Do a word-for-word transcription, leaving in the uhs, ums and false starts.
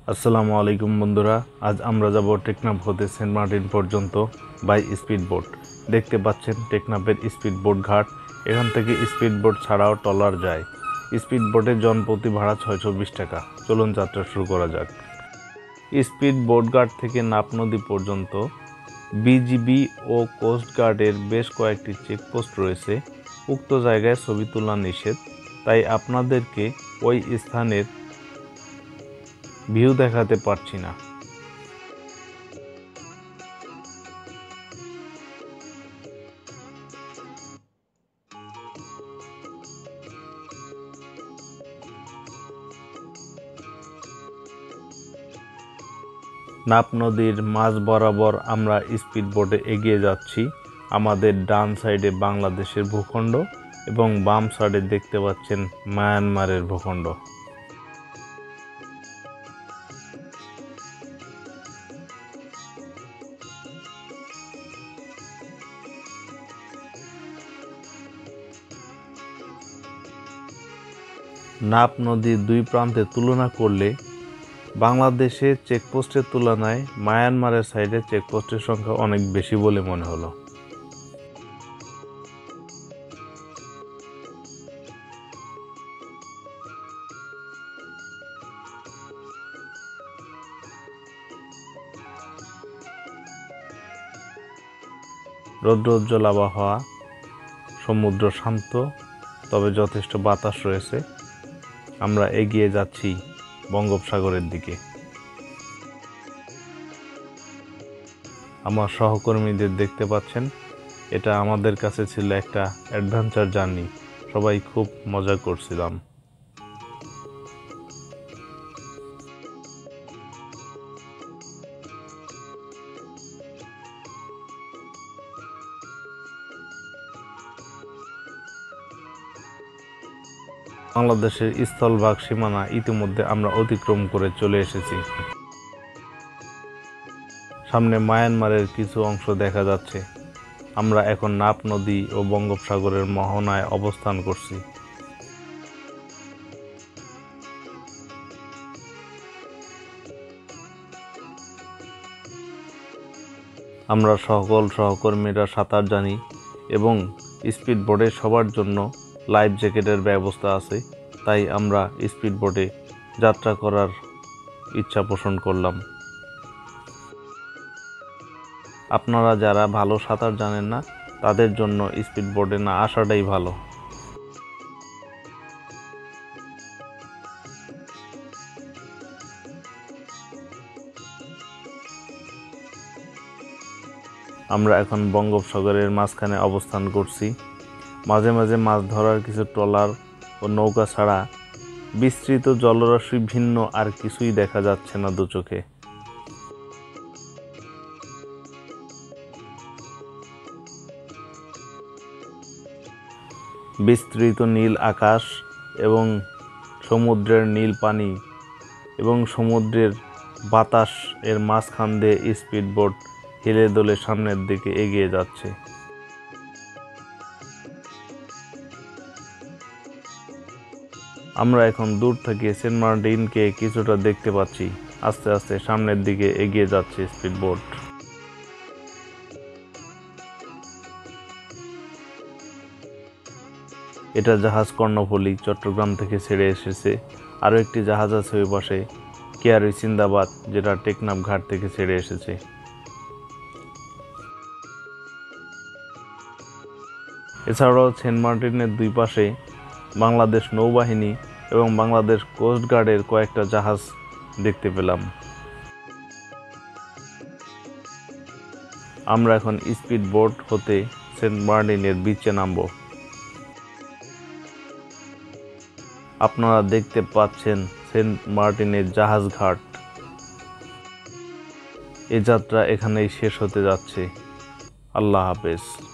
আসসালামু আলাইকুম বন্ধুরা, আজ আমরা যাব টেকনাফ হতে সেন্ট মার্টিন পর্যন্ত বাই স্পিড বোট। দেখতে পাচ্ছেন টেকনাফের স্পিড বোট ঘাট। এখান থেকে স্পিড বোট ছাড়াও ট্রলার যায়। স্পিড বোটের জনপ্রতি ভাড়া ছয়শো বিশ টাকা। চলুন যাত্রা শুরু করা যাক। স্পিড বোট ঘাট থেকে নাপ নদী পর্যন্ত বিজিবি ও কোস্টগার্ডের বেশ কয়েকটি চেকপোস্ট রয়েছে। উক্ত জায়গায় ছবি তোলা নিষেধ, তাই আপনাদেরকে ওই স্থানের ভিউ দেখাতে পারছি না। নাপ নদীর মাঝ বরাবর আমরা স্পিড বোটে এগিয়ে যাচ্ছি। আমাদের ডান সাইডে বাংলাদেশের ভূখণ্ড এবং বাম সাইডে দেখতে পাচ্ছেন মায়ানমারের ভূখণ্ড। নাপ নদীর দুই প্রান্তে তুলনা করলে বাংলাদেশের চেকপোস্টের তুলনায় মায়ানমারের সাইডে চেকপোস্টের সংখ্যা অনেক বেশি বলে মনে হলো। রৌদ্রোজ্জ্বল আবহাওয়া, সমুদ্র শান্ত, তবে যথেষ্ট বাতাস রয়েছে। আমরা এগিয়ে যাচ্ছি বঙ্গোপসাগরের দিকে। আমার সহকর্মীদের দেখতে পাচ্ছেন, এটা আমাদের কাছে ছিল একটা অ্যাডভেঞ্চার জার্নি। সবাই খুব মজা করছিলাম। বাংলাদেশের স্থলভাগ সীমানা ইতিমধ্যে আমরা অতিক্রম করে চলে এসেছি। সামনে মায়ানমারের কিছু অংশ দেখা যাচ্ছে। আমরা এখন নাপ নদী ও বঙ্গোপসাগরের মোহনায় অবস্থান করছি। আমরা সকল সহকর্মীরা সাঁতার জানি এবং স্পিড বোটে সবার জন্য লাইফ জ্যাকেটের ব্যবস্থা আছে, তাই আমরা স্পিড বোটে যাত্রা করার ইচ্ছা পোষণ করলাম। আপনারা যারা ভালো সাঁতার জানেন না, তাদের জন্য স্পিড বোটে না আসাটাই ভালো। আমরা এখন বঙ্গোপসাগরের মাঝখানে অবস্থান করছি। মাঝে মাঝে মাছ ধরার কিছু ট্রলার ও নৌকা ছাড়া বিস্তৃত জলরাশি ভিন্ন আর কিছুই দেখা যাচ্ছে না দু চোখে। বিস্তৃত নীল আকাশ এবং সমুদ্রের নীল পানি এবং সমুদ্রের বাতাস এর মাঝখান দিয়ে স্পিড বোট হেলে দোলে সামনের দিকে এগিয়ে যাচ্ছে। আমরা এখন দূর থেকে সেন্ট মার্টিনকে কিছুটা দেখতে পাচ্ছি। আস্তে আস্তে সামনের দিকে এগিয়ে যাচ্ছে স্পিড বোট। এটা জাহাজ কর্ণফুলী চট্টগ্রাম থেকে ছেড়ে এসেছে। আরও একটি জাহাজ আছে ওই পাশে, কেয়ারি সিন্দাবাদ, যেটা টেকনাফ ঘাট থেকে ছেড়ে এসেছে। এছাড়াও সেন্ট মার্টিনের দুই পাশে বাংলাদেশ নৌবাহিনী এবং বাংলাদেশ কোস্টগার্ডের কয়েকটা জাহাজ দেখতে পেলাম। আমরা এখন স্পিড বোট হতে সেন্ট মার্টিনের বিচে নামব। আপনারা দেখতে পাচ্ছেন সেন্ট মার্টিনের জাহাজ ঘাট। এই যাত্রা এখানেই শেষ হতে যাচ্ছে। আল্লাহ হাফেজ।